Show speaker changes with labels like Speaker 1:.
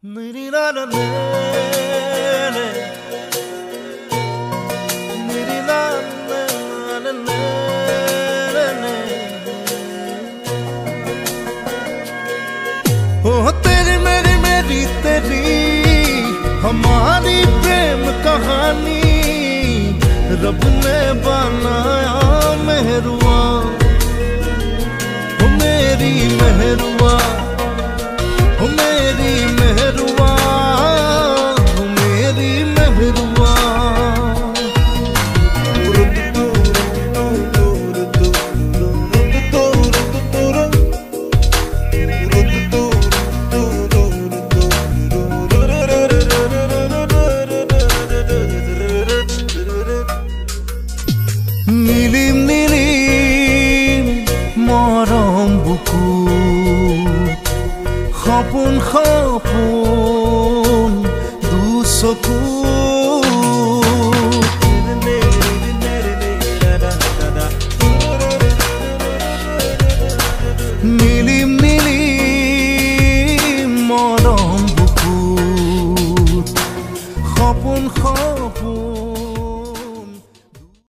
Speaker 1: तेरी मेरी मेरी तेरी हमारी प्रेम कहानी रब ने बनाया मेहरुआ, मेरी मेहरुआ, मेरी मेहरुआ, मेरी मेहरुआ। Nilim nilim maram buku khapun khapun dusoku